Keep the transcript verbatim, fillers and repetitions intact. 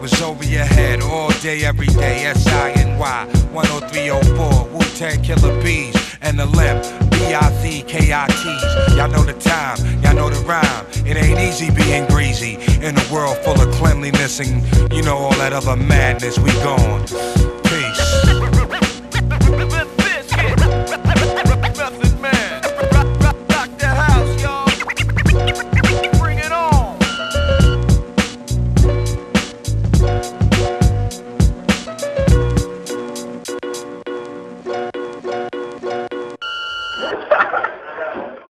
was over your head all day, every day. S I N Y one oh three oh four, Wu-Tang Killer Bees, and the limp, B I Z K I Ts. Y'all know the time, y'all know the rhyme. It ain't easy being greasy in a world full of cleanliness and, you know, all that other madness. We gone.